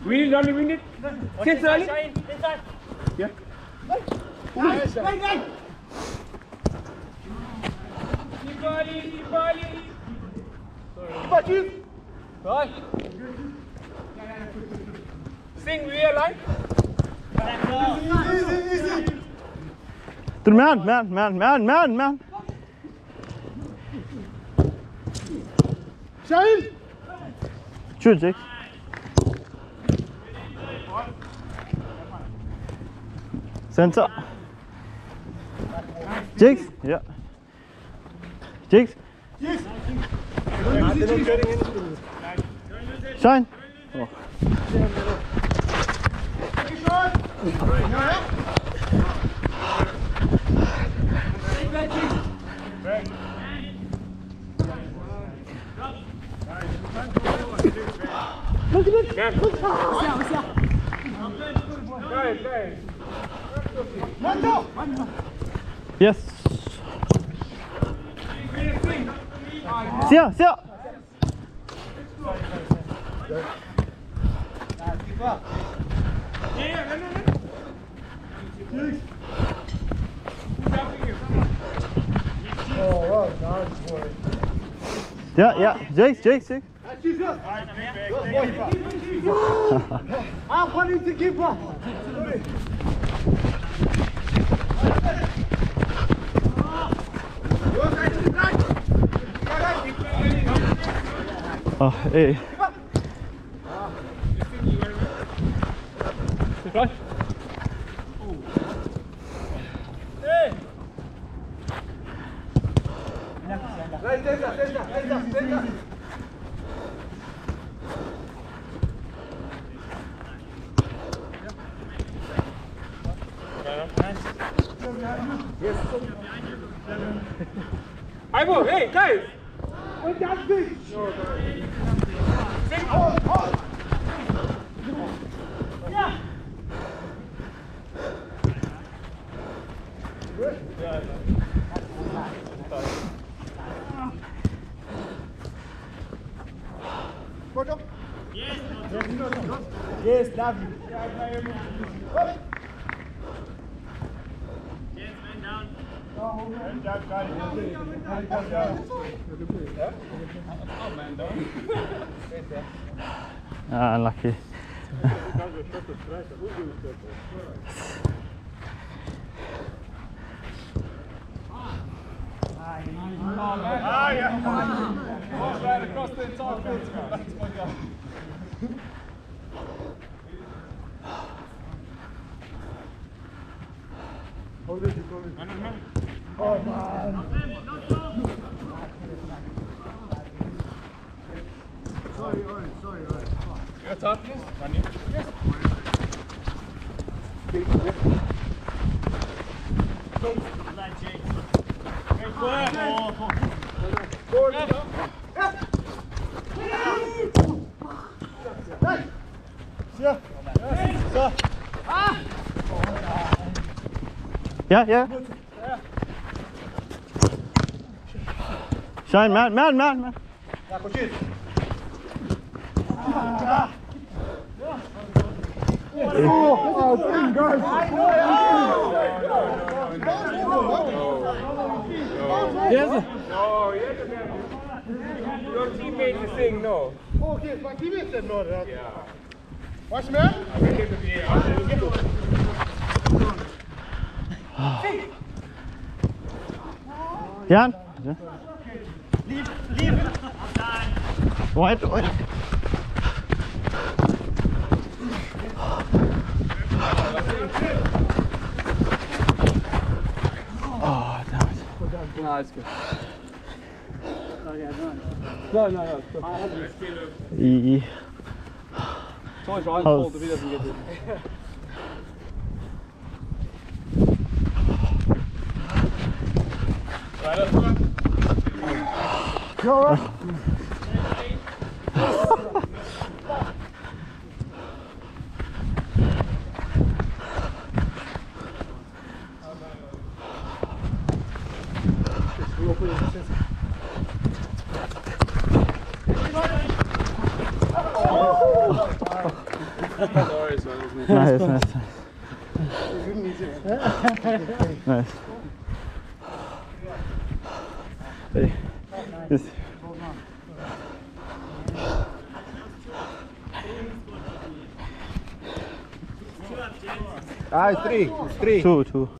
Win it, Ronnie, win it. Sit early. Yeah. Keep early. Right. Sing real line. The man. Shine. Shoot, Jake. Center. Jake. Yeah. Jake. Shine. Oh. Yes. See ya. Yeah. Jake. I'm putting the keeper. Oh, hey. Ivo, hey guys! What's that big? Sing! Yeah! Yes, love you. Yes, man down. Unlucky. Right across the entire field. That's my job. Hold it. Oh, man. Sorry. Your toughness? On you? Yes. Great work. Forward. Yeah. Shine, man. Yes. No, your teammate is saying no. Okay, my teammate said no. Yeah. Watch, man. I will get to the Jan? Leave. Wait. Oh, damn it. No, it's good. No. It's always Ryan's fault if he doesn't get it. Right up front. You all right? Nice, nice. Nice. Hey. Yes. Ah, it's 3. It's 3. Two.